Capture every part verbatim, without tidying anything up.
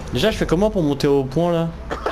Déjà je fais comment pour monter au point là?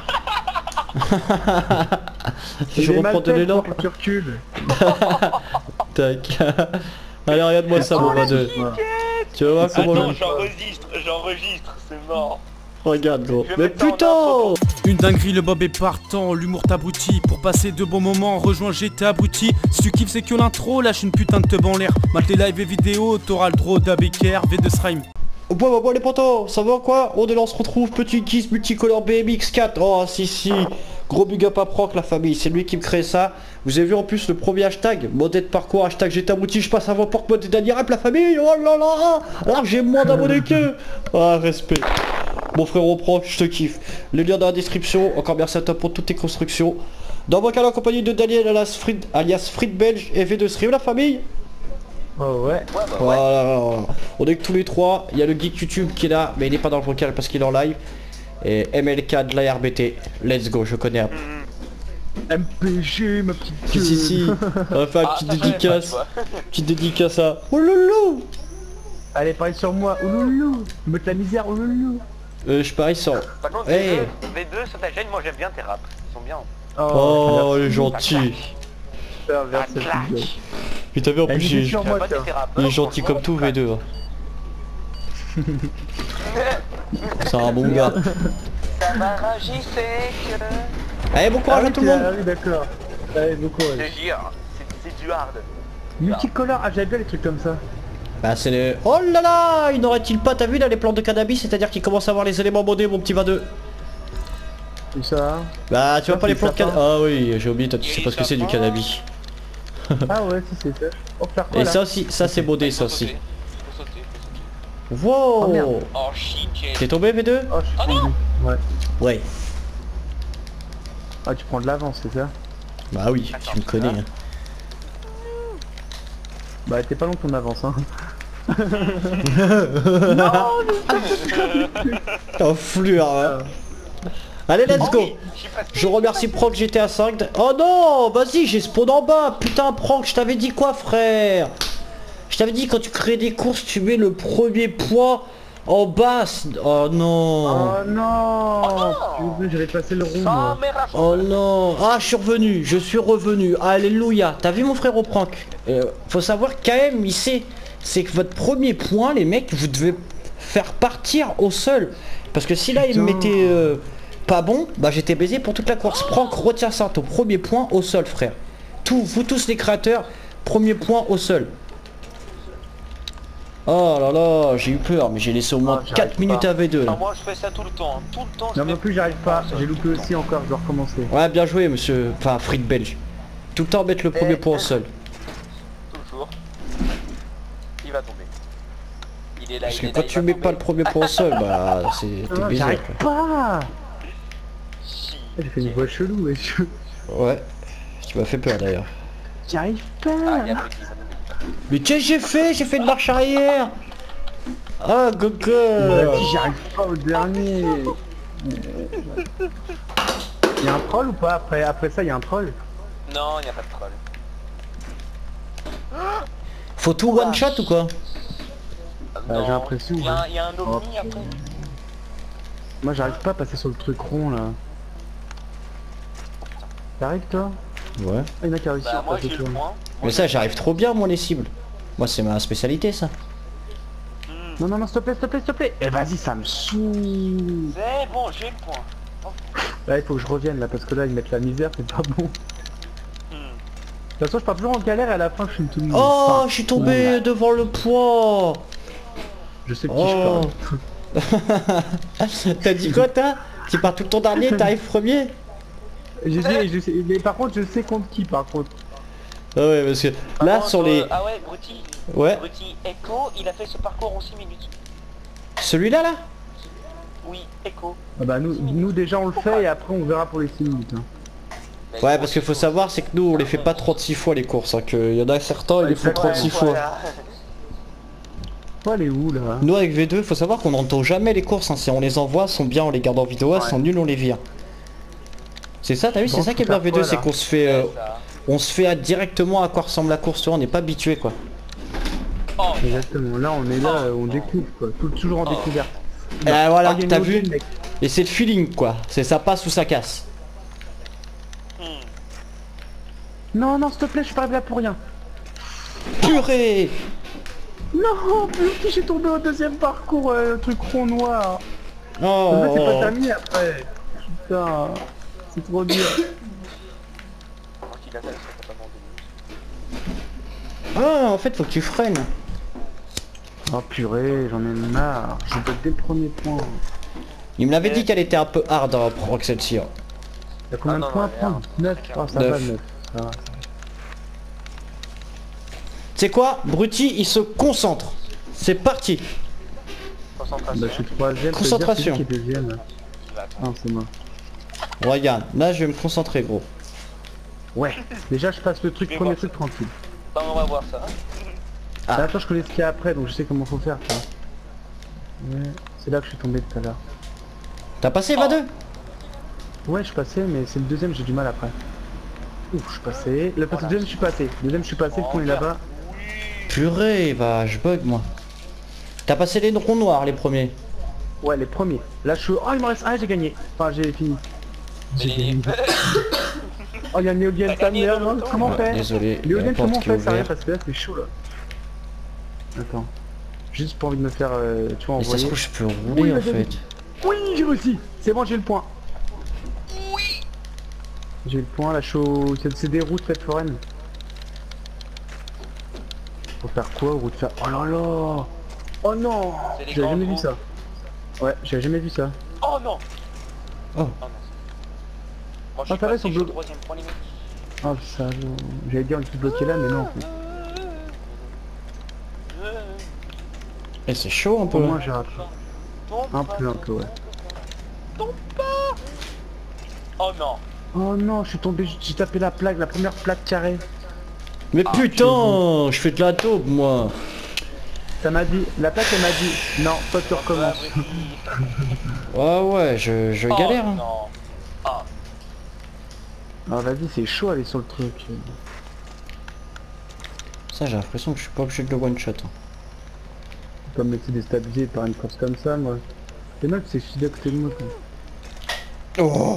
Je reprends de l'élan. Tu recules. Tac. Allez regarde-moi ça mon va deux. Tu vas voir comment Attends, j'enregistre, j'enregistre, c'est mort. Regarde gros. Je vais Mais mettre ça en putain. intro Une dinguerie, le Bob est partant, l'humour t'abrutit. Pour passer de bons moments, rejoins G T abruti. Si tu kiffes c'est que l'intro, lâche une putain de teub en l'air. Mate les lives et vidéos, t'auras le droit d'A B K R, V deux Srime. Bon bah bon les potos, ça va quoi? On est là, on se retrouve, petit kiss multicolore B M X quatre. Oh si si. Gros big up à Proc la famille, c'est lui qui me crée ça. Vous avez vu en plus le premier hashtag, modèle de parcours, hashtag G T abruti, je passe avant porte mode Daniel Rap la famille. Oh là là. Alors j'ai moins d'abonnés qu'eux. Ah respect. Mon frérot Proc, je te kiffe. Le lien dans la description, encore merci à toi pour toutes tes constructions. Dans mon cas en compagnie de Daniel alias Frid, alias Frid Belge et V deux Srime la famille. Oh ouais. Ouais, bah ouais. Voilà, on est que tous les trois, il y a le geek YouTube qui est là, mais il n'est pas dans le vocal parce qu'il est en live. Et M L K de la R B T, let's go, je connais un peu. M P G ma petite Si si si, on va faire Ah, une petite ça, j'avais dédicace, pas, tu vois. petite dédicace à... Oh loulou. Allez, pareil sur moi, ouloulou. Meute la misère, ouloulou. Euh, je parie sans... Par contre, Hey. V deux sur ta chaîne, moi j'aime bien tes raps. Ils sont bien. Oh, il est Ça gentil. claque. pervers, Ça cette claque. vidéo. Putain vu en plus Elle il est est, sur moi, Pas tiens. tes rappeurs, il est gentil franchement, comme tout ça V deux. hein. C'est un bon gars. Ça m'a ragi, c'est que... Allez bon Ah courage oui, à tout le tu monde. l'as- ah oui, d'accord. Allez, bon Je courage. te jure, c'est- c'est du hard. Multicolore, ah j'avais bien les trucs comme ça. Bah c'est le... Oh là là, il n'aurait-il pas, t'as vu là les plantes de cannabis, c'est-à-dire qu'il commence à avoir les éléments modés mon petit V deux. Où ça? Bah tu vois Ça, pas les c'est plantes de sapin. cannabis. Ah oui, j'ai oublié, toi tu sais Et pas ce que c'est du sapin. cannabis. Ah ouais, si c'est ça. Oh, faire quoi Et là? ça aussi, ça c'est modé ça Faut aussi. sauter, faut sauter, faut sauter. Wow. Oh, merde. Oh shit, T'es tombé V deux? Oh, je suis Ah non. tombé. Ouais. Ouais. Ah, tu prends de l'avance, c'est ça? Bah oui, Attends, tu me connais. là. Hein. Bah, t'es pas long ton avance, hein. Enflure hein. Allez let's go. Je suis passé- Je remercie Proc G T A cinq. Oh non, vas-y, j'ai spawn en bas. Putain Proc, je t'avais dit quoi frère? Je t'avais dit quand tu crées des courses, tu mets le premier point en bas. Oh non. Oh non, non. Putain, j'avais passé le rond, Sans moi. mère la Oh non. Ah, je suis revenu, je suis revenu. Alléluia. T'as vu mon frère au prank? euh, Faut savoir quand même, il sait, c'est que votre premier point, les mecs, vous devez faire partir au sol. Parce que si là il me Putain. mettait euh, pas bon, bah j'étais baisé pour toute la course. Prank, retiens ça, ton premier point au sol frère. Tout, vous tous les créateurs, premier point au sol. Oh là là, j'ai eu peur, mais j'ai laissé au moins Ah, j'arrive quatre minutes pas. à V deux là. Non, moi je fais ça tout le temps, hein. Tout le temps. je Non, fais- non plus, j'arrive pas. J'ai loupé aussi encore, je dois recommencer. Ouais, bien joué monsieur, enfin Frid Belge. Tout le temps mettre le premier Eh, point au eh. sol. Toujours. Il va tomber. Il est là, Parce il que est quand là, il tu va mets tomber. pas le premier point au sol, bah c'est t'es Ah, baisé j'arrive après. pas. Shit. J'ai fait une voix chelou, et je... Ouais, tu m'as fait peur d'ailleurs. J'arrive Ah, pas. il y a plus de ça. Mais qu'est-ce que j'ai fait? J'ai fait une marche arrière. Ah Goku. Vas-y, j'arrive pas au dernier. Il y a un troll ou pas après, après ça, il y a un troll. Non, il n'y a pas de troll. Faut tout one shot ou quoi? Non, j'ai l'impression, Il y, a un- ouais. il y a un ovni après. Moi, j'arrive pas à passer sur le truc rond là. T'arrives toi? Ouais. Ah, il y en a qui a réussi Bah, à moi passer j'ai toi. le point. Mais ça j'arrive trop bien moi les cibles. Moi c'est ma spécialité ça. Hmm. Non, non, non, s'il te plaît, s'il te plaît, s'il te plaît. Eh, vas-y, ça me saoule. C'est bon, j'ai le point. Là, il faut que je revienne là parce que là, ils mettent la misère, c'est pas bon. De Hmm. toute façon, je pars toujours en galère et à la fin, je suis tout. Oh, Enfin, je suis tombé devant le poids. je sais de qui Oh. je parle. T'as dit quoi toi? Tu pars tout le temps dernier, t'arrives premier? J'ai dit, je sais, mais par contre, je sais contre qui par contre. Ah ouais parce que Par là contre, sur les... euh, Ah ouais, Brutti. Ouais. Brutti Echo, il a fait ce parcours en six minutes. Celui-là là? Oui, Echo. Ah bah, nous, nous déjà, on le fait et après, on verra pour les six minutes. Hein. Mais Ouais gros, parce qu'il c'est faut chaud. savoir c'est que nous on les fait pas trente-six fois les courses hein, qu'il y en a certains ils les font Exactement. trente-six fois. Voilà. Toi, elle est où là? Nous avec V deux faut savoir qu'on n'entend jamais les courses hein. Si on les envoie sont bien on les garde en vidéo, Ouais. sont nuls on les vire. C'est ça t'as vu Bon, c'est ça qui est faut bien faire V deux quoi, c'est là qu'on se fait... euh, C'est ça. on se fait à directement à quoi ressemble la course tu vois, on n'est pas habitué quoi. Oh, Exactement, là, on est là, Oh, on non. découvre quoi. Tout- toujours en Oh. découverte. Eh voilà, Oh, il y a une t'as autre, vu? mec. Et c'est le feeling quoi, c'est ça passe ou ça casse. Hmm. Non, non, s'il te plaît, je suis pas arrivé là pour rien. Purée. Non, plus j'ai tombé au deuxième parcours, euh, le truc rond noir. Oh. Là, c'est pas terminé après. Putain, c'est trop dur. Quand il attaque, c'est pas bon. Ah, en fait faut que tu freines. Oh purée, j'en ai marre. Je veux dès le premier point. Il me l'avait dit qu'elle était un peu hard à prendre celle-ci. Hein. Y'a combien Ah, de non, points à non, prendre? neuf. Oh, ça Neuf. va, neuf. Ça va. C'est quoi, Bruti, il se concentre. C'est parti. Concentration. Bah, je suis troisième. Concentration. Ça veut dire que c'est lui qui est deuxième. Il va attendre. Non, c'est moi. Regarde, là je vais me concentrer gros. Ouais. Déjà, je passe le truc, Je vais premier voir truc tranquille. Bah, on va voir ça. Ah. Là, attends, je connais ce qu'il y a après, donc je sais comment faut faire, tu vois. Ouais. C'est là que je suis tombé tout à l'heure. T'as passé va deux? Ouais, je suis passé, mais c'est le deuxième, j'ai du mal après. Ouf, je suis passé. Le Voilà. deuxième, je suis passé. Le deuxième, je suis passé, le Oh, point est bien. là-bas. Purée, bah je bug moi. T'as passé les ronds noirs les premiers. Ouais, les premiers. Là, je suis... Oh, il me reste un, j'ai gagné. Enfin, j'ai fini. J'ai Mais- gagné. Oh, il y a une éolienne, T'as ta gagné mère, dans non le temps. comment on Ouais, fait désolé, la L'éolienne, porte comment on qui est fait ça rien ouverte. parce que là, c'est chaud, là. Attends. Juste pour envie de me faire, euh, tu vois, Mais ça se envoyer. trouve je peux Oui, rouler en vas-y, fait. vas-y. Oui, j'ai réussi. C'est bon, j'ai le point. Oui. J'ai le point, la show... C'est c'est des routes faites foraines. Faut faire quoi, route faire... Oh là là. Oh non. C'est des J'avais jamais vu grands ça. Ouais, j'avais jamais vu ça. Oh non. Oh. non. Moi, je Ah, suis ça va, passé, ils sont je suis bloqués. troisième point, les mecs. Oh ça, j'allais dire on est bloqué là, mais non. Et c'est chaud un peu. Au là. moins j'ai raté. Tombe Un pas, peu, un tombe peu, ouais. pas, Tombe pas. Oh non. Oh non, je suis tombé, j'ai tapé la plaque, la première plaque carrée. Mais putain, je fais de la taupe moi. Ça m'a dit, la plaque elle m'a dit, non, toi tu recommences. Ouais ouais, je, je Oh, galère. hein. non. Ah. Ah vas-y, c'est chaud aller sur le truc. Ça j'ai l'impression que je suis pas obligé de le one shot. hein. Pas me laisser déstabiliser par une course comme ça, moi. Les mecs, c'est fidèle à côté de moi. quoi. Oh.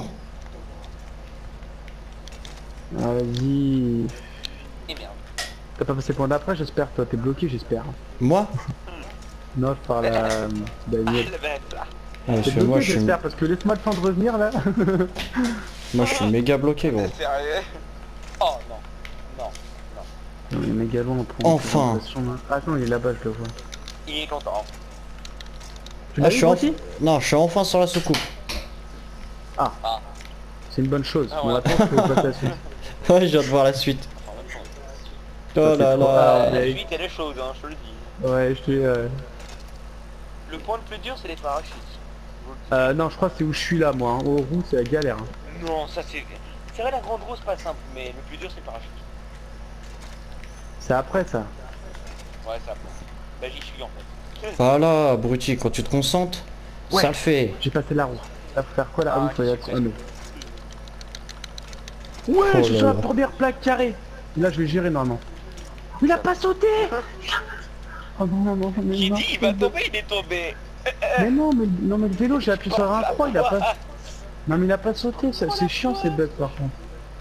Ah vas-y. Et merde. T'as pas passé le point d'après, j'espère, toi, t'es bloqué, j'espère. Moi Non, je parle à euh, Daniel. Le mec là. ah, T'es parce que moi bloqué, je suis, j'espère, parce que laisse-moi le temps de revenir là. moi je suis méga bloqué gros. Sérieux. Oh non. Non. Non, il est méga loin, on prend. Enfin. Ah non, il est là-bas, je le vois. Il est content. Tu Ah, l'as je eu suis toi enfin... aussi Non, je suis enfin sur la soucoupe. Ah. C'est une bonne chose. Ah On ouais. va attendre qu'on passe à la suite. Ouais, je viens de voir la suite. Enfin, même chose. Oh là trop là. hard. La ouais. suite elle est chaude, hein, je te le dis. Ouais, je te dis... Euh... Le point le plus dur c'est les parachutes. Je vous le dis. euh, non, je crois que c'est où je suis là, moi. Hein. Aux roues, c'est la galère. Hein. Non, ça c'est... C'est vrai la grande roue c'est pas simple, mais le plus dur c'est le parachute. C'est après, ça. Ouais, ça. Bah j'y suis en fait. Voilà, Bruti, quand tu te concentres, Ouais. ça le fait. J'ai passé la roue. Là, faut faire quoi, là? Ah, Ah, oui, faut y aller. super. Ah, non. Ouais, Oh je suis là sur la là. première plaque carrée. Là, je vais gérer normalement. Il a pas sauté. Oh non, non, non, mais Qui non. dit il va tomber, il est tombé. Mais non, mais, non, mais le vélo, j'ai appuyé sur un trois, il a pas... Non, mais il a pas sauté, ça, c'est chiant, ces bugs, par contre.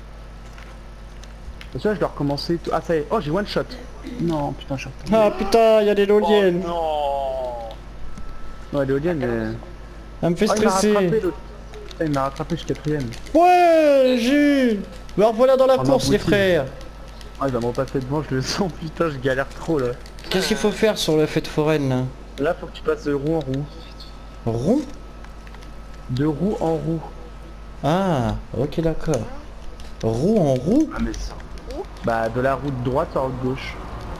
Parce que là, je dois recommencer tout... Ah, ça y est. Oh, j'ai one shot. Non, putain, je suis retombé. Ah putain, il y a des Oh éoliennes. non. Ouais, l'éolienne, mais... Ça me fait Oh, il m'a rattrapé, stresser. l'autre. Ah, il m'a rattrapé, je suis quatrième. Ouais, Jules. Me revoilà dans la Oh, course, non, les Bruti. frères. Ah, il va me repasser devant, je le sens, putain, je galère trop, là. Qu'est-ce qu'il faut faire sur le fête foraine là? Là, faut que tu passes de roue en roue. Rond? De roue en roue. Ah, ok d'accord. Roue en roue? Ah, mais ça... Bah, de la route droite à la route gauche.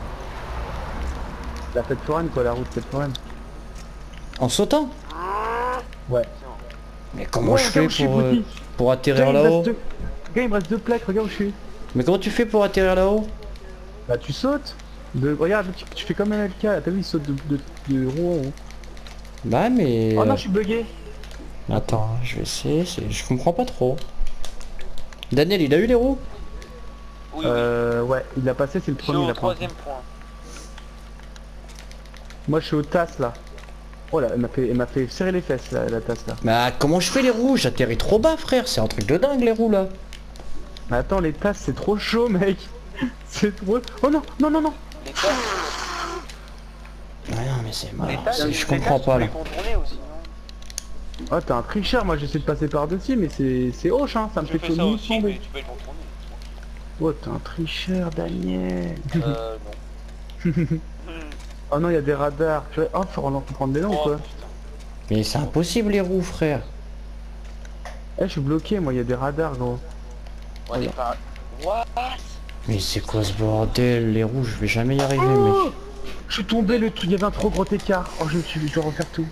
La fête foraine, quoi, la route fête foraine. En sautant? Ouais. Mais comment Ouais, je regarde fais où je suis, pour, euh, Bruti. pour atterrir Gars, il me reste là-haut? deux- Gars, il me reste deux plaques, regarde où je suis. Mais comment tu fais pour atterrir là-haut? Bah, tu sautes. De... Regarde, tu, tu fais comme un L K, t'as vu, il saute de, de, de roue en roue. Bah mais... Oh non, je suis bugué. Attends, je vais essayer, c'est- je comprends pas trop. Daniel, il a eu les roues? Oui, oui. Euh, ouais, il a passé, c'est le Je suis premier, au il a pas. troisième point. Moi, je suis au tasse, là. Oh là, elle m'a fait, elle m'a fait serrer les fesses la, la tasse là. Mais ah, comment je fais les roues? J'atterris trop bas frère, c'est un truc de dingue les roues là. Mais attends, les tasses c'est trop chaud mec. C'est trop... Oh non, non, non, non. Les tasses, Ouais, non mais c'est mort, les tasses, c'est- les je tasses, comprends tu pas peux là. les contourner aussi, non? Oh t'es un tricheur, moi j'essaie de passer par-dessus mais c'est c'est hoche hein, ça me Je fait fais ça tout aussi, tomber. mais tu peux les contourner. Oh t'es un tricheur Daniel. Euh, non. Oh non, il y a des radars. Tu vois... Oh, faut relancer prendre des noms ou Oh, quoi? putain. Mais c'est impossible les roues frère. Eh, je suis bloqué, moi, il y a des radars, gros. On est pas... What? Mais c'est quoi ce bordel? Les roues, je vais jamais y arriver Oh mec. je suis tombé, le truc, il y avait un trop gros écart. Oh, je me suis, je dois refaire tout.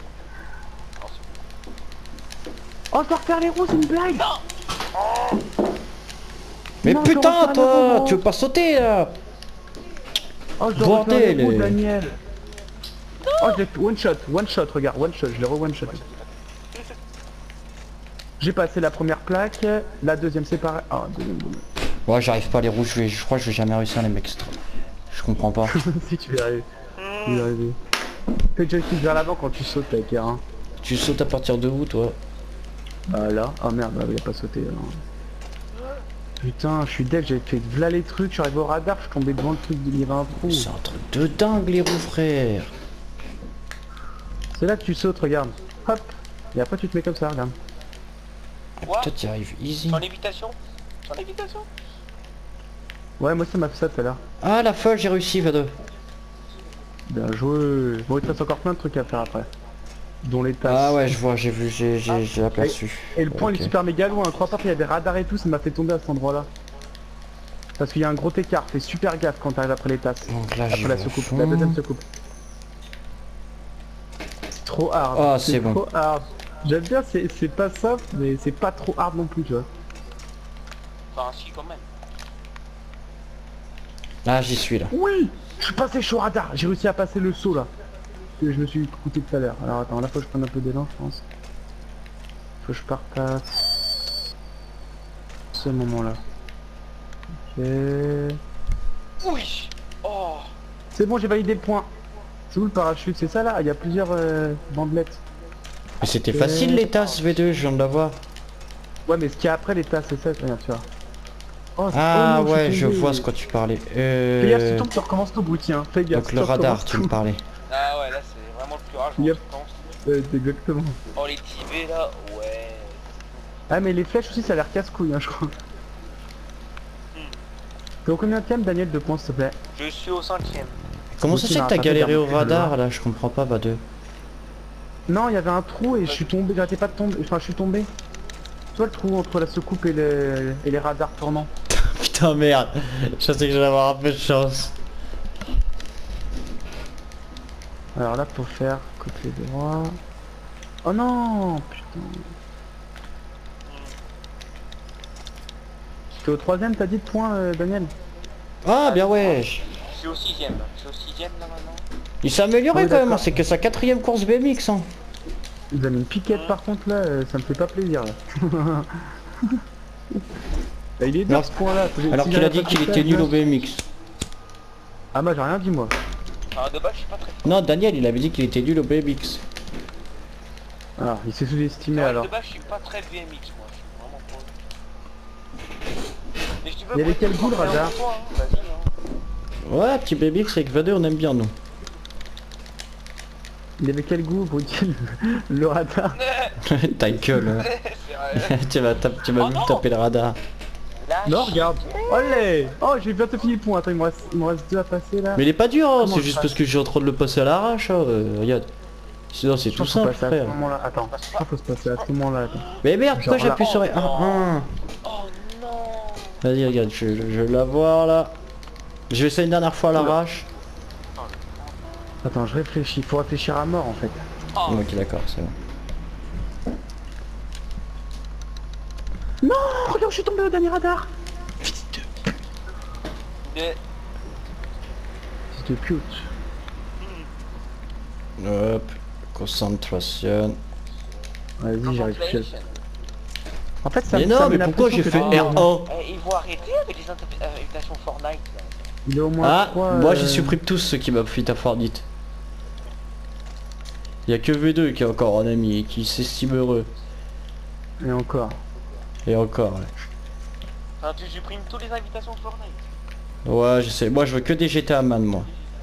Oh, je dois refaire les roues, c'est une blague. Mais Non, je putain refais un toi, avant. tu veux pas sauter là? Oh, je dois Bordel, refaire les roues, et- Daniel. Oh, je l'ai fait one shot, one shot, regarde, one shot, je l'ai re one shot. J'ai passé la première plaque, la deuxième c'est pareil. Oh, deuxième, deuxième. Ouais, j'arrive pas les roues, je, vais, je crois que je vais jamais réussir les mecs. Je comprends pas. Si tu vas y arriver. Tu vas y arriver. Fais joystick vers l'avant quand tu sautes, avec hein. Tu sautes à partir de où toi? Bah là, oh merde, bah, il a pas sauté alors. Putain, je suis dead, j'avais fait v'là les trucs, je suis arrivé au radar, je suis tombé devant le truc, il y avait un trou. C'est un truc de dingue les roues frère. C'est là que tu sautes, regarde. Hop. Et après tu te mets comme ça, regarde. Quoi? Toi tu arrives easy. Sans lévitation? Sans lévitation? Ouais, moi ça m'a fait ça tout à l'heure. Ah la folle, j'ai réussi Vado. Bien joué. Bon, il te reste encore plein de trucs à faire après. Dont les tasses. Ah ouais, je vois, j'ai vu, j'ai j'ai- Ah. j'ai aperçu. Et le point il Ok. est super méga loin, crois pas qu'il y a des radars et tout, ça m'a fait tomber à cet endroit là. Parce qu'il y a un gros écart, fais super gaffe quand t'arrives après les tasses. Donc là, j'y Après la vais à soucoupe, fond. la deuxième soucoupe. C'est trop hard. Ah, c'est bon. trop hard. J'aime bien, c'est c'est pas soft, mais c'est pas trop hard non plus, tu vois. Enfin, si, quand même. Là, j'y suis là. Oui, je suis passé chaud radar, j'ai réussi à passer le saut là. Que je me suis coûté tout à l'heure. Alors attends, là faut que je prenne un peu d'élan, je pense. Faut que je partasse ce moment là. Ok. Oui. Oh. C'est bon, j'ai validé le point. C'est où le parachute? C'est ça là? Il y a plusieurs euh, bandelettes. Mais c'était facile les tasses V deux, je viens de l'avoir. Ouais, mais ce qu'il y a après les tasses, c'est ça, regarde, tu vois. Oh, c'est- Ah oh non, ouais, suis je tombé. vois ce quoi tu parlais. Fais gaffe, si Euh... tu tombes, tu recommences tout bout, tiens. Fais gaffe. Donc tu le radar, recommences tu me tout. parlais. Ah ouais, là, c'est vraiment le plus rare, je Yep. pense. Ouais, c'est exactement. Oh, les tibets, là, ouais. Ah, mais les flèches aussi, ça a l'air casse-couille, hein, je crois. T'es au combien de thème, Daniel, de points, s'il te plaît? Je suis au cinquième. Comment ça Aussi, se fait non, que t'as ça fait galéré bien au plus de radar loin. là? Je comprends pas, va deux. Non, il y avait un trou et je suis tombé, j'arrêtais pas de tomber, enfin je suis tombé. Tu vois le trou entre la soucoupe et, le... et les radars tournants? Putain merde, je sais que je vais avoir un peu de chance. Alors là faut faire côté droit. Oh non, putain. T'es au troisième, t'as dit de points, euh, Daniel? Ah bien ouais. Je suis au sixième. Je suis au sixième, là, maintenant. Il s'est amélioré Oui, quand même, d'accord. hein, c'est que sa quatrième course B M X hein. Il nous a mis une piquette par contre là, euh, ça me fait pas plaisir là. Bah, il est dur Alors- ce point là. Alors qu'il a dit qu'il était nul au B M X. Ah moi j'ai rien dit moi. Alors, de base, je suis pas très fort. Non, Daniel il avait dit qu'il était nul au B M X. Alors il s'est sous-estimé Ouais, alors. de base, je suis pas très V M X, moi. Je suis vraiment pas. Mais si tu veux, Il y avait moi, quel je goût, le peux en faire radar un point, hein. Vas-y, hein. Ouais, petit B M X avec V deux on aime bien nous. Il avait quel goût pour utile le radar? Ta gueule. hein. C'est vrai. tu vas, tap- tu vas Oh vite non. taper le radar. Lâche. Non regarde. Allez. Oh j'ai bientôt fini le point, attends il me reste, il me reste deux à passer là. Mais il est pas dur, hein, Comment c'est je juste passe parce que j'ai en train de le passer à l'arrache. Hein, euh, regarde. Sinon c'est Je tout pense qu'il faut simple passer à frère. ce moment là. Attends, je crois qu'il faut se passer à ce moment là. Attends. Mais merde, pourquoi Genre là. j'appuie sur un un? Oh non. Vas-y regarde, je, je, je vais l'avoir là. Je vais essayer une dernière fois à l'arrache. Attends, je réfléchis, faut réfléchir à mort en fait. Oh. Ok d'accord, c'est bon. Non, regarde, je suis tombé au dernier radar. Mais... C'est de pute. Hop, concentration. Vas-y, j'arrive plus. Contemplation. En fait, ça Mais ça non, met mais la pourquoi j'ai pression fait que- R un? Eh, il faut arrêter avec les interpr- euh, invitations Fortnite, là. Il est au moins Ah, trois, moi euh, j'ai supprimé tous ceux qui m'ont fait à Fortnite. Il y a que V deux qui est encore un ami et qui s'estime heureux. Et encore. Et encore, ouais. Enfin, tu supprimes toutes les invitations de Fortnite. Ouais, je sais. Moi, je veux que des G T A Man, moi.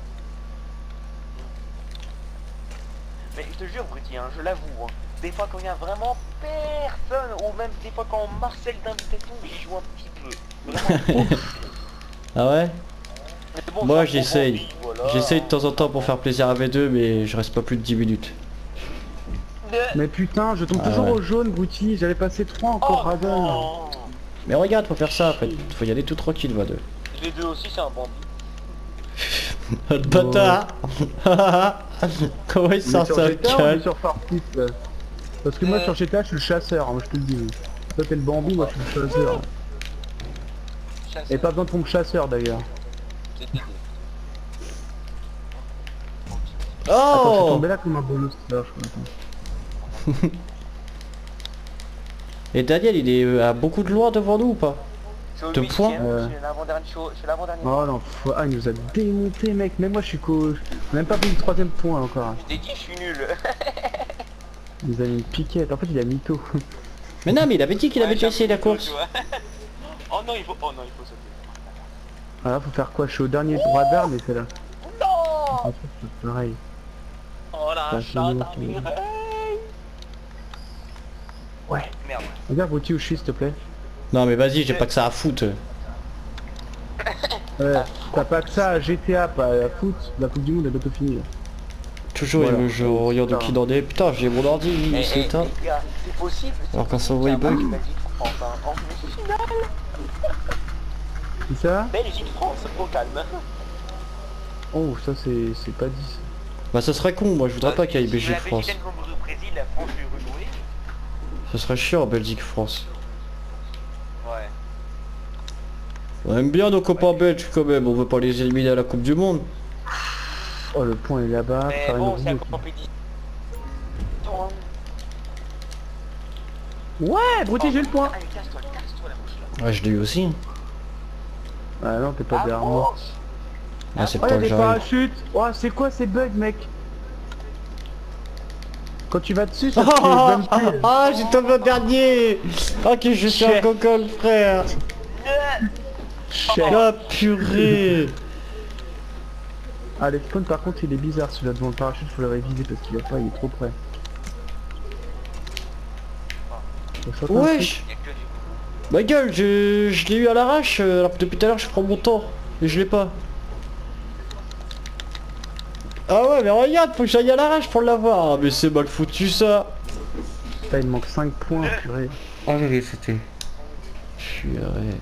Mais je te jure, Brutti, hein, je l'avoue, hein, des fois quand il y a vraiment personne, ou même des fois quand on marcelle d'invitation, j'y joue un petit peu. Vraiment. Ah ouais? Mais bon, Moi, ça, j'essaye. bon, voilà. J'essaye de temps en temps pour faire plaisir à V deux, mais je reste pas plus de dix minutes. Mais putain, je tombe Ah toujours ouais. au jaune, Brouti. J'avais passé trois encore, Oh, Radon. non. Mais regarde, faut faire ça, en fait. Faut y aller tout tranquille, V deux. Les deux aussi, c'est un bandit. Le bâtard. Comment il Mais sort sur ça, G T A, on est calme. sur Fortis, là. Parce que moi Euh. sur G T A je suis le chasseur, hein, je te le dis. Toi t'es le bambi, moi je suis le chasseur. Chasseur. Et pas besoin de ton chasseur d'ailleurs. C'est dégueu. Attends, je suis Oh! tombé là comme un bonus là, je crois. Et Daniel, il est euh, à beaucoup de loin devant nous ou pas? Je suis au Deux huitième, points. Euh. je suis l'avant-dernier. Je suis au- je suis l'avant-dernier. Oh non, faut- ah il nous a démonté mec, même moi je suis co... Même pas pris le troisième point encore. Je t'ai dit, je suis nul. Il nous a mis une piquette, en fait il a mytho. Mais non, mais il avait dit qu'il avait Ouais, déjà essayé la j'avoue, course. tu vois. Oh non, il faut. Oh non, il faut sauter. Voilà, faut faire quoi? Je suis au dernier radar mais c'est là. Non. Ah, c'est pareil. Oh la Ça, chatte c'est à bon, Mireille. Ouais. Merde. Regarde Brouti où je suis s'il te plaît. Non, mais vas-y, j'ai pas que ça à foutre. Ouais, t'as pas que ça à G T A, pas à foot, la coupe du monde est bientôt finie là. Toujours Voilà. il me joue au rayon de qui dans des... Putain, j'ai mon ordi, Eh, il eh, s'est éteint. les gars, c'est possible. Alors quand ça Il y voit a il un match bug. Belgique-France, hein, en demi-finale. C'est ça? Belgique-France, au calme. Oh ça c'est c'est pas dit. Bah ça serait con, moi je voudrais pas qu'il y ait Si Belgique-France. La Belgique gagne contre le Brésil, la France lui rejouer. Ce serait chiant Belgique-France. Ouais. On aime bien nos copains belges quand même, on veut pas les éliminer à la Coupe du Monde. Oh le point est là-bas, Mais faire une bon, c'est roue. la compétition. Ouais, Brouti, j'ai le point. Allez, casse-toi, casse-toi la bouche là. Ouais, je l'ai eu aussi. Ah non, t'es pas Ah, derrière moi. manche. Ah, c'est Oh, le y'a temps que des j'arrive. parachutes. Oh, c'est quoi ces bugs, mec? Quand tu vas dessus, ça te Ah, donne ah, plus. ah, j'ai tombé au dernier. Ok, je suis un Chef. cocol, frère. Chef. Ah, purée. Ah, les spawns, par contre, il est bizarre celui-là devant le parachute, faut le réviser parce qu'il va pas, il est trop près. Faut sauter un Wesh. Il y a que du Ma gueule, je, je l'ai eu à l'arrache, euh, alors que depuis tout à l'heure je prends mon temps. Et je l'ai pas. Ah ouais, mais regarde, faut que j'aille à l'arrache pour l'avoir. Ah, mais c'est mal foutu ça. truc. Putain, il me manque cinq points, purée. Ah oui, c'était... Purée.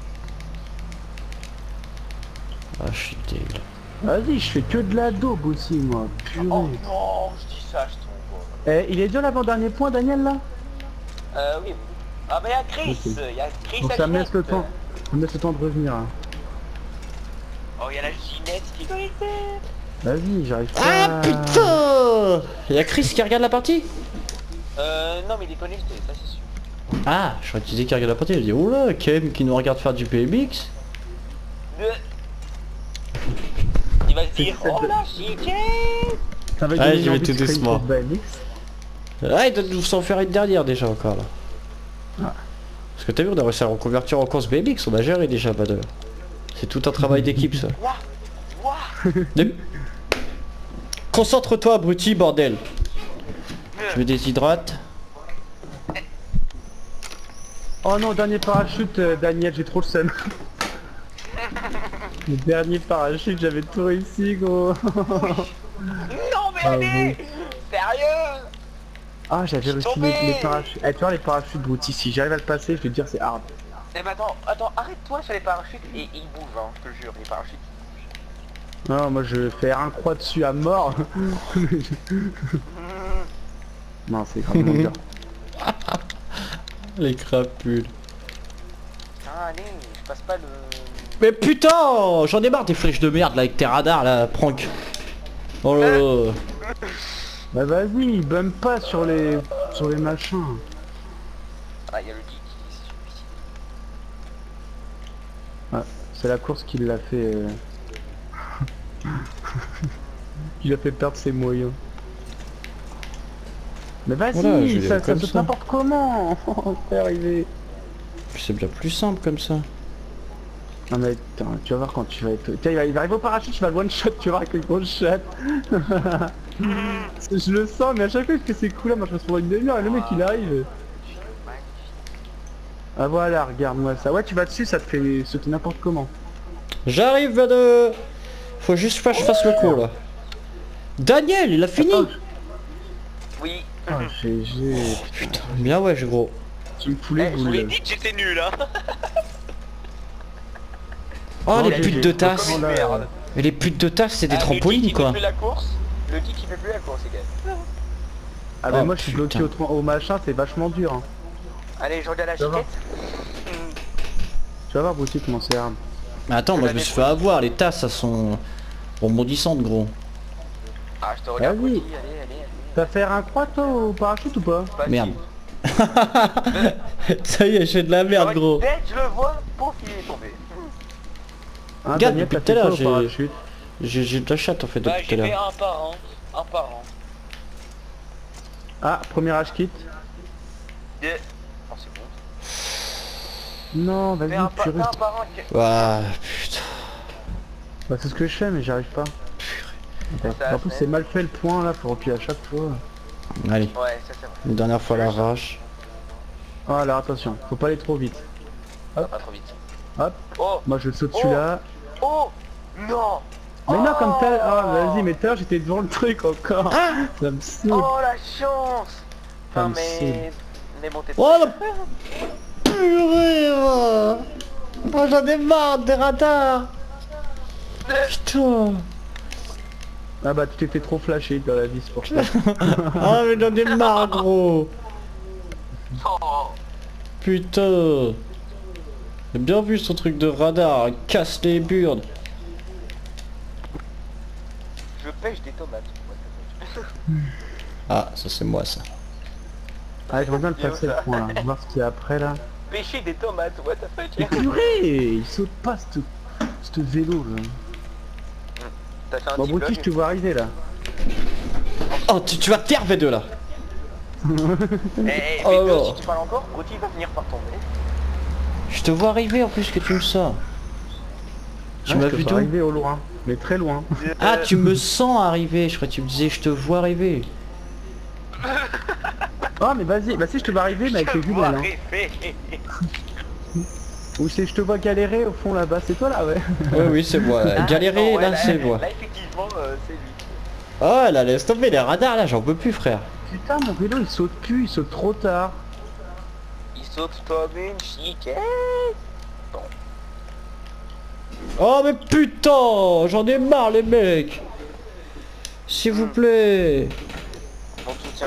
Ah, je suis dégueu. Vas-y, je fais que de la daube aussi, moi. Purée. Oh non, je dis ça, je tombe. Eh, il est dur l'avant-dernier point, Daniel, là? Euh, oui. Ah bah y'a Chris, Ok. y'a Chris Donc à ça me laisse le Ginette. temps. Ça me laisse le temps de revenir. Hein. Oh, y'a la Ginette qui est connectée. Vas-y, j'arrive pas. Ah putain. Y'a Chris qui regarde la partie. Euh, non, mais il est connecté, ça c'est sûr. Ah, je crois que tu disais qu'il regarde la partie, il dit oh là, Kem qui nous regarde faire du P M X. Le... Il va se C'est dire, cette- oh la chiquette. Ça va Ouais, donner je vais envie tout de créer une doucement. course B M X. Ah, il doit nous s'en faire une dernière déjà encore là. Ah. Parce que t'as vu, on a réussi à le reconvertir en course B M X, on a géré déjà pas de... C'est tout un travail d'équipe ça. Ouah, ouah. Des- Concentre-toi abruti bordel. Je me déshydrate. Oh non, dernier parachute, euh, Daniel, j'ai trop le seum. Le dernier parachute, j'avais tout réussi, gros. Non mais Ah, allez. Sérieux. Ah, j'avais réussi tombé. les, les parachutes. Eh, tu vois, les parachutes Brouti, si j'arrive à le passer, je vais te dire c'est hard. Eh ben attends, attends, arrête-toi sur les parachutes et ils bougent, hein, je te jure, les parachutes. Non, moi je vais faire un croix dessus à mort. Non, c'est vraiment dur. Les crapules. Ah, allez, je passe pas le... Mais putain, j'en ai marre des flèches de merde là avec tes radars là, prank. Oh là là. Bah vas-y, bump pas sur les sur les machins. Ah, il y a le geek qui se suicide. Ouais, c'est la course qui l'a fait... Euh... qui l'a fait perdre ses moyens. Mais vas-y, Voilà, je vais ça, ça comme saute ça. n'importe comment. C'est arrivé. C'est bien plus simple comme ça. Non mais putain, tu vas voir quand tu vas être... Tiens, il va, il va arriver au parachute, tu vas le one shot, tu vas voir avec le gros shot. Je le sens, mais à chaque fois que c'est cool là, moi je reste pour une demi-heure et le mec il arrive. Ah voilà, regarde-moi ça. Ouais, tu vas dessus, ça te fait sauter n'importe comment. J'arrive de... Faut juste pas que je fasse le coup là. Daniel, il a fini. Attends, Oui. Ah, G G. Putain, bien ouais, j'ai gros. Tu me fous les Eh, je vous l'ai boules. dit que j'étais nul, hein. Oh, Non, les mais putes j'ai- de Comme tasse. une merde. Mais les putes de tasse, c'est des Ah, le trampolines geek, il fait quoi. plus la course. Le geek qui fait plus la course, les gars. Ah bah Oh, moi je suis bloqué putain. au, tron- au machin, c'est vachement dur. Hein. Allez, je regarde la Ça va. chiquette. Hmm. Tu vas voir Brutti comment c'est hard. Mais attends, Je moi je me l'avais suis fait avoir, les tasses, ça sont rebondissantes gros. Ah, je te regarde, Vas-y. petit, allez, allez, allez. T'as fait un croix toi au parachute ou pas? Vas-y. Merde. Ça y est, je fais de la merde Dès gros. que je le vois, pouf, il est tombé. Hein, Regarde, Daniel, depuis t'as tout à fait l'heure, quoi j'ai- au parachute? J'ai j'ai de la chatte en fait Bah, depuis tout à j'ai fait l'heure. un par an. Un par an. Ah, premier H kit. Deux. Oh, c'est bon. Non, Fais vas-y, un, par- tu fais un restes. par an. que- Ouah, putain. Bah c'est ce que je fais mais j'arrive pas. Ça En plus fait- c'est mal fait le point là, faut replier à chaque fois. Allez, Ouais, ça c'est vrai. une dernière fois la rage. Ah alors attention, faut pas aller trop vite. Ça va pas trop vite. Hop, Oh, moi je saute Oh. celui-là. oh, non. Mais non comme tel. Oh. Ah vas-y, mais tout à l'heure j'étais devant le truc encore. Ça me saoule. Oh la chance. Ça Non me mais... Mais bon, t'es... Oh la purée moi. Oh, j'en ai marre des radars. Putain. Ah bah tu t'es fait trop flasher dans la vie c'est pour ça. Ah mais j'en ai marre gros. Oh. Putain. J'ai bien vu son truc de radar, il casse les burnes. Je pêche des tomates. Ah, ça c'est moi ça. Ah j'aimerais bien le passer le point là, voir ce qu'il y a après là. Pêcher des tomates, what the Mais fuck. purée, il saute pas ce ce vélo là. T'as fait un Bon petit Brutti bug. je te vois arriver là. Oh, tu, tu vas te taire V deux là. Eh, eh, Oh mais là. si tu parles encore, Gauthier va finir par tomber. Je te vois arriver en plus que tu me sors. Tu Ah, m'as je te vu vois d'où? arriver au loin, mais très loin. Ah, tu me sens arriver, je crois que tu me disais je te vois arriver. Ah mais vas-y, bah si je te vois arriver mais avec Je les vois jumelles hein. rêver. Ou c'est je te vois galérer au fond là-bas, c'est toi là ouais. Oui, oui, c'est moi. Ah, Galérer, non, ouais, là, c'est moi. Là, effectivement, euh, c'est lui. Oh là, laisse tomber les radars là, j'en peux plus frère. Putain mon vélo il saute plus, il saute trop tard. Il saute comme une chiquette. Oh mais putain, j'en ai marre les mecs. S'il vous plaît. Bon soutien.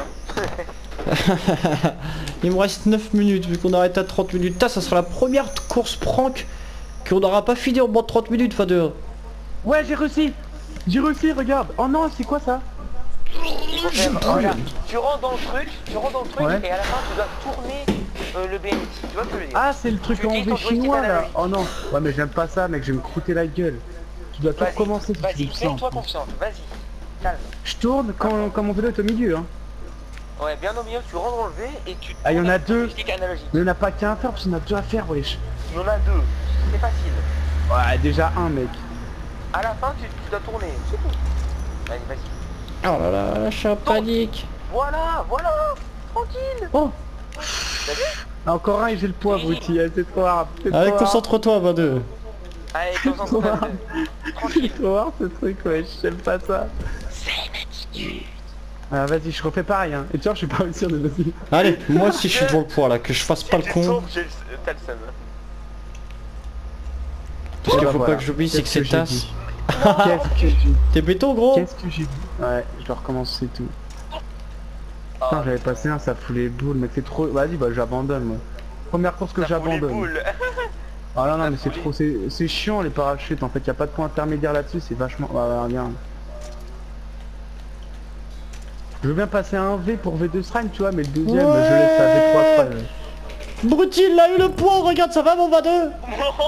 Il me reste neuf minutes vu qu'on arrête à trente minutes. Ça, ça sera la première course prank qu'on n'aura pas fini en moins de trente minutes, enfin de... Ouais j'ai réussi. J'ai réussi, regarde. Oh non, c'est quoi ça? Il faut faire, regarde, tu rentres dans le truc, tu rentres dans le truc Ouais. et à la fin tu dois tourner euh, le B M X. Tu vois ce que je veux dire? Ah c'est le truc Tu en utilises V ton joystick chinois là. analogique. Oh non. Ouais mais j'aime pas ça mec, je vais me croûter la gueule. Tu dois tout Vas-y, recommencer si tu Vas-y, veux ça. en fais-toi fait. confiance, vas-y. Calme. Je tourne quand, quand mon vélo est au milieu hein. Ouais, bien au milieu, tu rentres dans le V et tu Ah, il y en tournes a avec ton deux. joystick analogique. Mais il n'y en a pas qu'un à faire parce qu'il y en a deux à faire wesh. Il y en a deux, c'est facile. Ouais déjà un mec. À la fin, tu, tu dois tourner, c'est tout. Vas-y, vas-y. Oh là là, je suis en panique. Voilà, voilà, tranquille. Oh T'as vu? ah, encore un et j'ai le poids Brutti, eh, c'est trop hard. C'est Allez, trop hard. concentre-toi, vingt-deux. Allez, concentre-toi. C'est Tranquille. trop hard ce truc wesh, j'aime pas ça. Ah vas-y je refais pareil hein. Et tu vois je suis pas réussi de vas-y. Allez, moi aussi je suis devant le poids là, que je fasse pas le Si tu con. sauves, j'ai le- t'as le seum. Parce qu'il faut Voilà. pas que j'oublie, c'est que Qu'est-ce c'est que j'ai tasse. dit Qu'est-ce que j'ai T'es béton gros? Qu'est-ce que j'ai dit Ouais, je dois recommencer tout. Ah, Putain j'avais passé un, ça fout les boules, mec c'est trop... Vas-y bah j'abandonne moi. Première course que ça fout les j'abandonne. boules. Ah non non Ça mais c'est fout les- trop... C'est c'est chiant les parachutes en fait, y a pas de point intermédiaire là-dessus, c'est vachement... Ouais, ouais, regarde. Je veux bien passer un V pour V deux Shrine tu vois, mais le deuxième Ouais. je laisse à V trois Shrine. Brutil, il a eu le poids, regarde, ça va mon vingt-deux?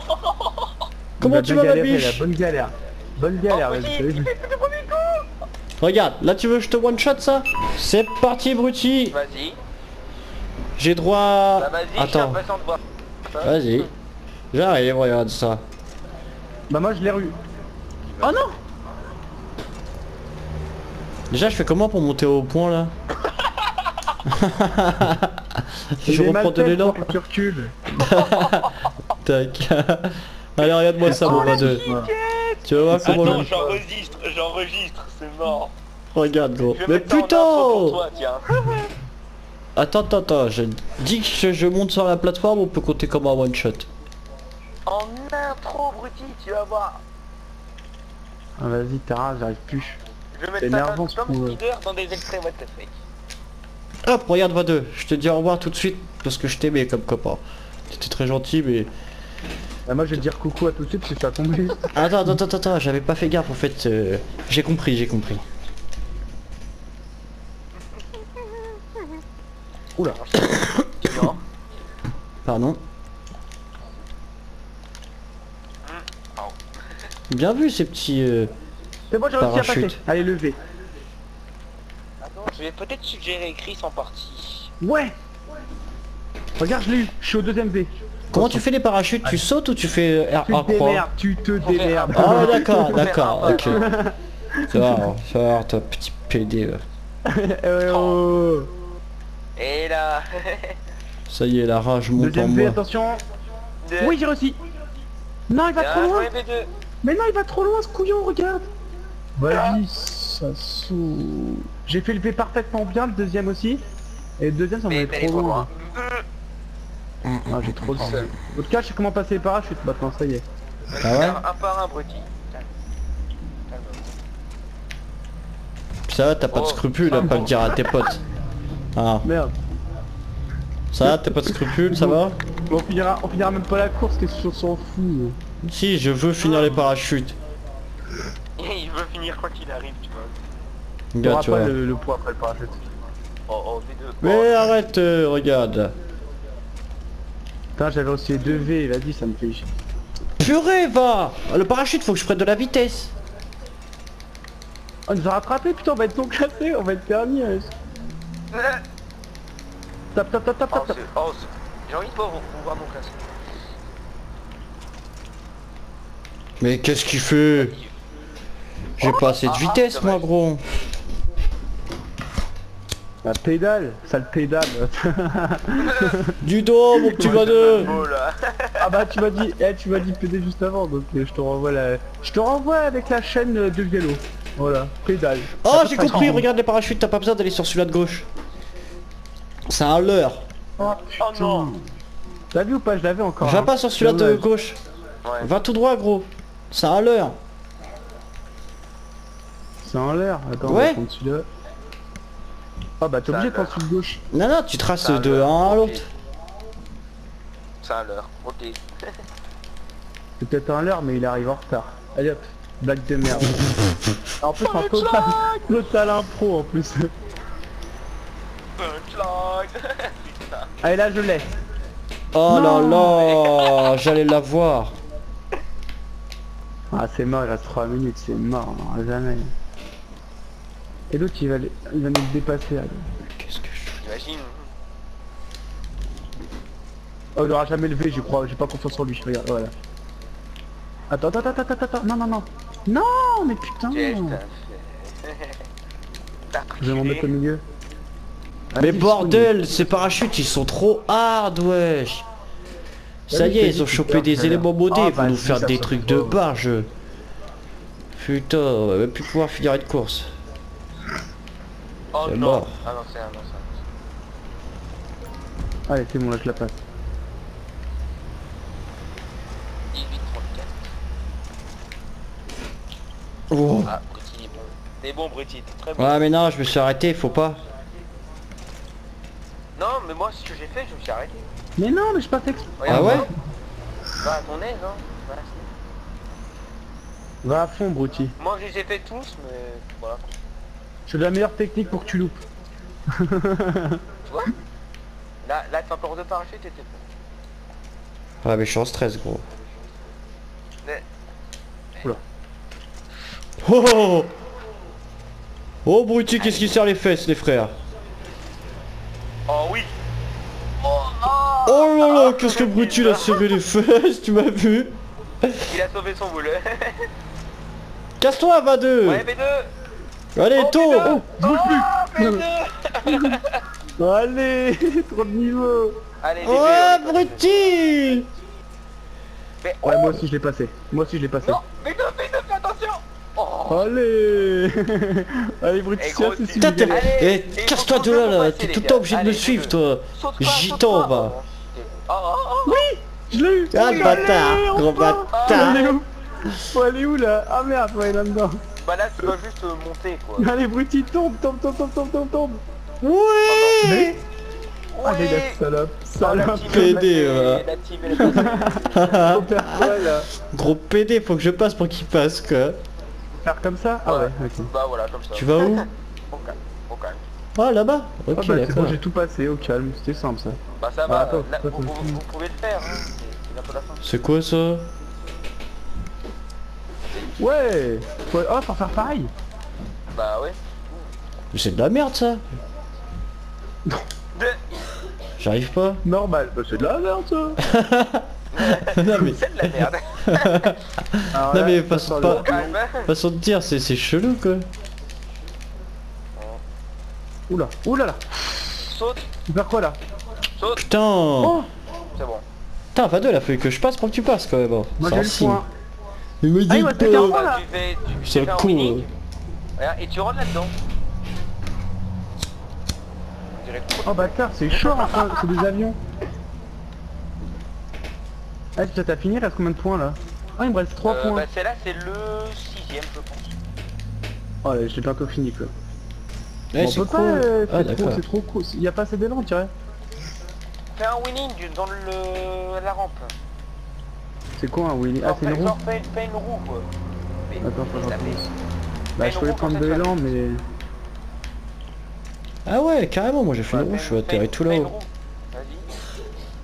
Comment Il a tu bien vas ma galéré, biche? la bonne galère. Bonne galère, Oh, vas-y, petit, t'as vu. il fait le premier coup. Regarde, là tu veux que je te one shot ça? C'est parti Brutti. Vas-y. J'ai droit à... Bah vas-y, je suis Attends, impatient de voir. vas-y. J'arrive, regarde ça. Bah moi je l'ai eu. Oh non. Déjà je fais comment pour monter au point là? Je Il est mal reprends de fait, l'élan. faut que tu recules. Tac. Allez regarde-moi ça mon deux. Tu vas voir comment Attends, je... j'enregistre, j'enregistre, c'est mort. Regarde gros. Je vais Mais mettre ça en intro pour putain. toi, tiens. Attends, attends, attends. Je dis que je, je monte sur la plateforme, on peut compter comme un one shot. En intro, Brutti, tu vas voir. Ah vas-y Tara, j'arrive plus. Je vais C'est mettre ça énervant, comme ce comme coup, leader dans des extraits what the fuck. Hop, regarde va deux. Je te dis au revoir tout de suite parce que je t'aimais comme copain. T'étais très gentil mais... Bah moi je vais te dire coucou à tout de suite parce que tu as tombé. Attends, attends, attends, attends, j'avais pas fait gaffe en fait. euh, J'ai compris, j'ai compris. Oula. Non. Pardon. Pardon. Bien vu ces petits... euh, C'est bon, j'ai réussi à passer. Parachute. Allez, levez. Attends, je vais peut-être suggérer Chris en partie. Ouais. Regarde, je l'ai eu. Je suis au deuxième V. Comment tu fais les parachutes? Tu sautes ou tu fais R Tu te A croix? démerdes, tu te Faut faire démerdes. un- Ah d'accord, Faut faire d'accord, un ok. Ça va, ça va, toi petit P D. euh. Euh, oh. Et là. Ça y est, la rage monte en Deuxième V, moi. attention. Deux. Oui, j'ai réussi. Non, il va Bien trop loin. joué, V deux. Mais non, il va trop loin ce couillon, regarde. Vas-y, ça saoule. J'ai fait le V parfaitement bien, le deuxième aussi. Et le deuxième, ça Mais m'allait t'es allé trop trop loin. loin. Ah, j'ai trop le seum. En tout cas, je sais comment passer les parachutes maintenant, ça y est. Ah ouais? Un, un par un, Brutti. Ça va, t'as pas de Oh, scrupules à ça pas va. le dire à tes potes. Ah, Merde. ça va, t'as pas de scrupules, ça va? On finira, on finira même pas la course, qu'est-ce qu'on s'en fout. Si, je veux finir les parachutes. Il veut finir quoi qu'il arrive, tu vois. On Regarde, aura tu pas vois. le, le poids après le parachute. Oh, oh, V deux. Mais arrête, euh, regarde. Putain, j'avais aussi les deux V, vas-y, ça me fait chier. Purée, va! Le parachute, faut que je prenne de la vitesse. On nous a rattrapé, putain, on va être non classé, on va être dernier. hein. Oh, Tap, tap, tap, tap, tap, c'est... tap. Oh, c'est... J'ai envie de voir, voir mon classe. Mais qu'est-ce qu'il fait? J'ai pas assez de ah, vitesse, dommage. moi, gros. La pédale, sale pédale. Du dos, mon petit vadeux. Oh là. Ah bah tu m'as dit, eh, tu m'as dit pédale juste avant, donc euh, je te renvoie la... Je te renvoie avec la chaîne euh, de vélo. Voilà, pédale. Oh, Ça j'ai passe pas compris, grand. regarde les parachutes, t'as pas besoin d'aller sur celui-là de gauche. C'est un leurre. Oh, Oh putain. non. T'as vu ou pas? Je l'avais encore. Va hein. pas sur celui-là de Dommage. gauche. Ouais. Va tout droit, gros. C'est un leurre. C'est en l'air. Attends, Ouais. on va prendre celui-là. Ah bah t'es Ça obligé de a prendre celui de gauche. Non, non, tu traces Ça, de le- un à ok. l'autre. C'est à l'heure, ok. C'est peut-être un leurre, mais il arrive en retard. Allez hop, blague de merde. En plus, en total, total impro en plus. Punchline. Putain. Allez là, je l'ai. Oh là Non. là, j'allais la voir. Ah c'est mort, il reste trois minutes, c'est mort, on aura jamais. Et l'autre il va, les- il va nous dépasser. allez. Qu'est-ce que je... J'imagine. Oh il aura jamais levé, j'y crois, j'ai pas confiance en lui, regarde, voilà. Attends, attends, attends, attends, attends, non, non, non. Non, mais putain. Qu'est-ce que t'as fait? T'as Je vais m'en reculé. mettre au milieu. Mais Vas-y, bordel, ces parachutes, ils sont trop hard, wesh. Ça Vas-y, y est, je ils te ont dis, chopé c'est des clair. éléments modés, Ah, ils vont nous vas-y, faire ça des se trucs fait de pas. barge. Putain, on va même plus pouvoir finir une course. Oh C'est non. mort. Ah non, c'est un, non, c'est un. Allez, c'est bon, là je la passe. dix-huit trente-quatre. Oh. Ah, Brutti est bon. T'es bon, Brutti, t'es très bon. Ouais, mais non, je me suis arrêté, faut pas. Non, mais moi, ce que j'ai fait, je me suis arrêté. Mais non, mais je pas fait exprès. Ah ouais? Va à ton aise, hein. Voilà. Va à fond, Brutti. Moi, je les ai fait tous, mais voilà. J'ai la meilleure technique pour que tu loupes. Tu vois? Là, là, t'es encore deux parachutes et t'es bon. Ouais, mais je suis en stress, gros. Mais... Oh, oh, oh. Oh Brutti, qu'est-ce qui serre les fesses les frères? Oh oui. Oh, oh, Oh là là, oh, qu'est-ce que le Brutti bise. il a serré les fesses, tu m'as vu? Il a sauvé son boule. Casse-toi, va deux. Ouais, B deux. Allez, Oh, tôt. B deux. Oh, bouge plus. B deux. Allez, trop de niveau. Allez, B deux. Ouais, on est passé. Brutti. Mais Ouais, oh, moi aussi je l'ai passé. Moi aussi je l'ai passé. non, B deux, B deux, fais attention. Oh. Allez. Allez, Brutti, Eh, gros, c'est tu- Putain, t'es... Allez, Eh, et il casse-toi faut de là, qu'on là. passe, T'es les tout le gars. temps obligé de me Allez, suivre, B deux. toi. Saute pas, J'y saute t'en pas. va. Oh, oh, oh. Je l'ai eu. Ah, le Oui, bâtard, allez, gros enfin. bâtard. Elle est où? Oh, elle est où là? Ah merde, ouais, là-dedans. Bah là, tu dois juste euh, monter, quoi. Allez, Brutti, tombe, tombe, tombe, tombe, tombe, tombe, tombe. Ouais. Allez, la Ouais. salope, Oh, la salope. team, P D, elle est voilà. passée, la team, elle est passée. Faut faire quoi là? Gros P D, faut que je passe pour qu'il passe, quoi. Faire comme ça? Ah ouais, ok. Bah voilà, comme ça. Tu vas où? Au calme, au calme. Ah, là-bas. Ah Ok, bah c'est d'accord. bon, j'ai tout passé, au calme, c'était simple ça. Bah ça Ah, va, attends, là, attends, vous, vous- attends. vous pouvez le faire, hein. C'est c'est bientôt la fin. C'est quoi ça? Ouais. Faut... Oh, faut faire pareil. Bah ouais. Mais c'est de la merde, ça. De- J'arrive pas. Normal, bah c'est de la merde ça. Non mais, C'est de la merde. Alors non là, mais ça façon sort pas, le- Calme. façon de dire, c'est c'est chelou quoi. Oula, oula là. Saute, Tu veux faire quoi là? saute. Putain. Oh, C'est bon. Putain, va deux, il a fallu que je passe pour que tu passes quand même. Bon, moi c'est j'ai un le signe. point. Il me Ah, il dit me reste pas. quarante. Bah, Voilà. tu fais, tu, tu C'est fais un cool. winning. Regarde, et tu rentres là-dedans. On dirait trop- Oh bâtard, c'est chaud enfin, c'est des avions. Ah, tu t'as fini, il reste combien de points là? Ah, il me reste trois Euh, points. bah celle-là, c'est le sixième, je pense. Oh là, j'ai bientôt fini quoi. Ouais, on c'est peut cool. pas, euh, Ah c'est trop, d'accord. c'est trop cool. Il y a pas assez d'élan, tu dirais. Fais un winning du- dans le, la rampe. C'est quoi un Willy? Ah, Genre, c'est une fais- roue. genre, fais, fais une roue, quoi. Mais- Attends, faut que je ça recommence. fait- Bah, fais je une voulais roue prendre pour de cette l'élan, mais. Ah ouais, carrément, moi j'ai fait Ouais, une roue, fais- je suis fais- atterri tout fais une là-haut. roue. Vas-y.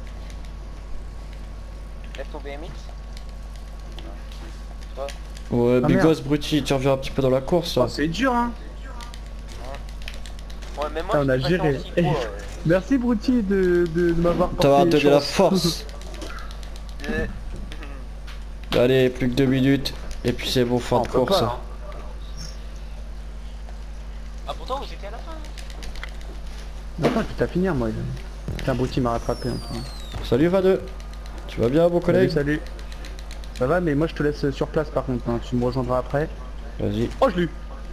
Lève ton B M X. Toi. Ouais, Ah, Bigos, merde. Brutti, tu reviens un petit peu dans la course là. Oh, c'est dur hein. Ouais, mais moi, Ah, on je a suis géré. passé en six fois, euh. Merci Brouti de, de, de m'avoir porté T'as donné la chance. force. Euh, Allez, plus que deux minutes. Et puis c'est bon, fin On de peut course. pas, hein. hein. Ah, pourtant, vous étiez à la fin. hein. Attends, tu à finir moi. Putain, Brouti m'a rattrapé. Enfin. Salut Vadeux. Tu vas bien, mon Salut, collègue? salut. Ça va, mais moi je te laisse sur place par contre. Hein. Tu me rejoindras après. Vas-y. Oh, je l'ai eu.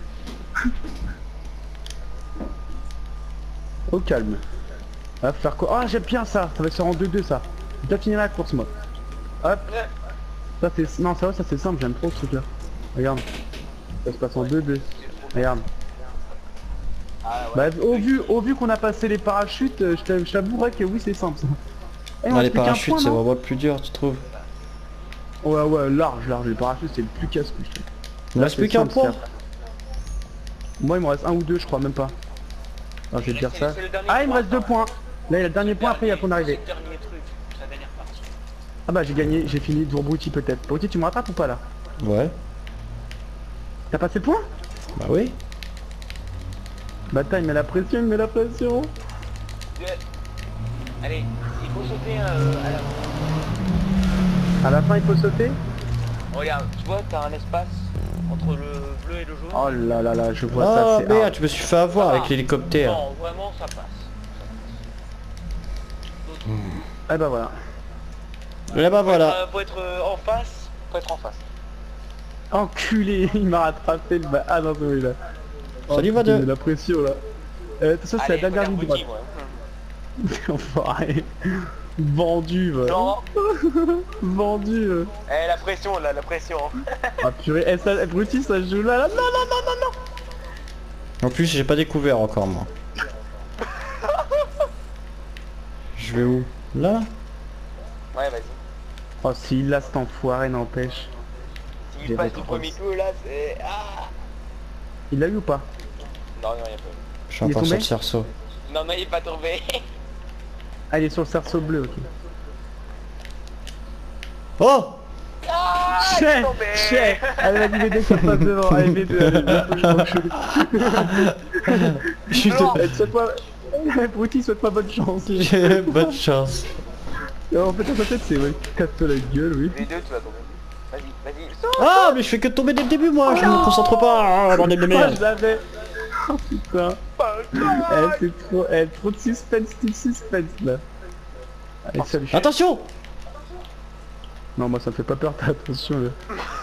Au calme. Ah, faut faire quoi? Ah, j'aime bien ça. Ça va se faire en deux deux ça. J'ai déjà fini la course moi. Hop. Ouais. Ça c'est... Non, ça va, ça c'est simple. J'aime trop ce truc là. Regarde. Ça se passe en deux deux. Regarde. Ah, ouais. Bah, au vu, au vu qu'on a passé les parachutes, euh, je t'a- je t'avouerais que oui c'est simple ça. Eh, on Ah, a les plus qu'un parachutes, point, c'est non vraiment le plus dur, tu trouves? Ouais ouais, large, large, les parachutes c'est le plus casse-couille. je trouve. Il ne Là, reste c'est plus qu'un simple, point. certes. Moi il me reste un ou deux je crois, même pas. Alors je vais te dire C'est- ça. c'est le dernier Ah il me point, reste deux ça. points. Là il y a le dernier point, après il y a ton arrivée. C'est le dernier truc, c'est la dernière partie. Ah bah j'ai gagné, j'ai fini devant Brouti peut-être. Brouti tu me rattrapes ou pas là? Ouais. T'as passé le point? Bah oui. Bah attends, il met la pression, il met la pression. Deux. Allez, il faut sauter euh, à la... À la fin il faut sauter. Regarde, tu vois, t'as un espace entre le bleu et le jaune. Oh là là là, je vois Ah ça, c'est merde, hard. je me suis fait avoir Ah. avec l'hélicoptère. Non, vraiment, ça passe. Eh bah voilà. Et bah voilà. Euh, faut être euh, en face, faut être en face. Enculé, il m'a rattrapé le bas. Ah non, c'est oui là. Salut, putain, Vadeux. il met la pression là. Euh, ça c'est la Allez, dernière regarde ligne droite. Brutti, moi. Enfoiré. Vendu, va. Non, Vendu. euh. eh, la pression là, la pression. Ah purée, eh, ça, eh, Brutti ça se joue là, là. Non, non, non, non, non. En plus, j'ai pas découvert encore moi. Je vais où? Là? Ouais, vas-y. Oh, s'il l'a cet enfoiré, n'empêche. S'il J'ai passe trop du premier coup là, c'est... Ah Il l'a eu ou pas? non, non, il y a pas. Je suis Il est encore sur tombé le cerceau. Non, non, il est pas tombé. Ah, il est sur le cerceau bleu, ok. Oh! Ah, il est Chais, tombé. chais. Allez, vas-y, V deux qui passe devant. Allez, V deux, allez, Je suis Non. Eh, souhaite-moi... Brutti, souhaite-moi bonne chance. J'ai bonne chance. Non, en fait, dans sa tête, c'est ouais, casse-toi la gueule, oui. V deux, tu vas tomber. Vas-y, vas-y, saute. Ah mais je fais que tomber dès le début moi, je me concentre pas, ah, bordel de Ah, merde. je l'avais. Oh putain. Eh, c'est trop, eh, trop de suspense, tout de suspense là. Allez, salut. Attention. Non, moi ça me fait pas peur, t'as attention là.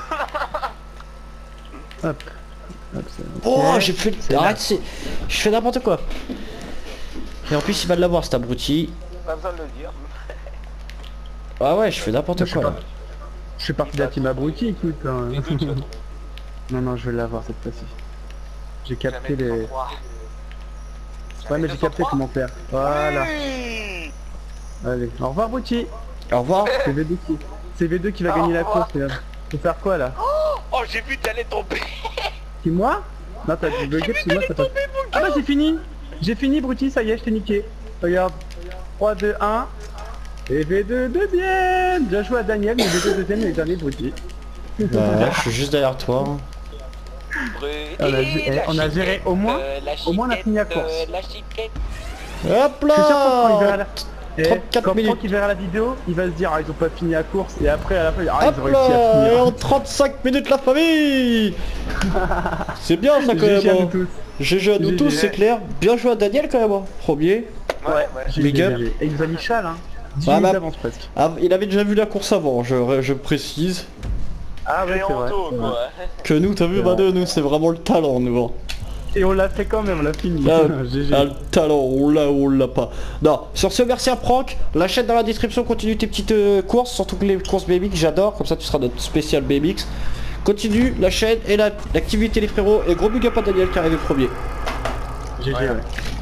Hop. Hop, c'est Oh ok. j'ai fait... C'est Arrête, c'est... Je fais n'importe quoi. Et en plus il va de l'avoir cet abruti. Pas besoin de le dire. Ah ouais, je fais n'importe Je sais quoi pas. là. Je suis parti de la team abruti, écoute. Hein. V deux, tu vas tomber. Non, non, je vais l'avoir cette fois-ci. J'ai capté Jamais les... deux cent trois. Ouais, Jamais mais j'ai capté deux cent trois. comment faire. Voilà. Oui. Allez, au revoir Brutti. Au revoir. C'est V deux qui... C'est V deux qui va Au gagner la revoir. course. Là. Faut faire quoi là? Oh, j'ai vu t'allais tomber. Qui, moi? Non, t'as dû bugger parce que moi ça passe. Ah bah j'ai fini. J'ai fini Brutti, ça y est, je t'ai niqué. Regarde. trois, deux, un. Et V deux deuxième. Bien joué à Daniel, mais V deux deuxième et le dernier Brutti. Ouais, je suis juste derrière toi. Brûlé, On a gé- eh, la on a géré au moins- chiquette, la au moins on a fini la chiquette, course. La chiquette. Hop Je suis sûr que quand il verra là. la... Eh, trente-quatre quand minutes. Franck il verra la vidéo, il va se dire ah ils ont pas fini la course et après à la fin il- ah ils ont Hop réussi à là. Et finir. en trente-cinq minutes la famille. C'est bien ça quand G G à nous même. tous. G G à nous G G. tous, c'est clair. Bien joué à Daniel quand même. hein. Premier. Ouais, ouais. G G, Big up. G G. Et il nous a mis Chal hein. dix Bah, minutes bah. d'avance presque. Ah, il avait déjà vu la course avant, je, je précise. Ah ouais c'est vrai. Géanto, c'est vrai. quoi. Que nous, t'as vu, C'est bah vrai. de nous, c'est vraiment le talent, nous. hein. Et on l'a fait quand même, on l'a fini. Ah, G G. ah, le talent, on l'a ou on l'a pas. Non, sur ce, merci à Franck. La chaîne dans la description, continue tes petites euh, courses, surtout que les courses B M X, j'adore. Comme ça, tu seras notre spécial B M X. Continue la chaîne et la- l'activité, les frérots. Et gros big up à Daniel qui est arrivé premier. G G ouais.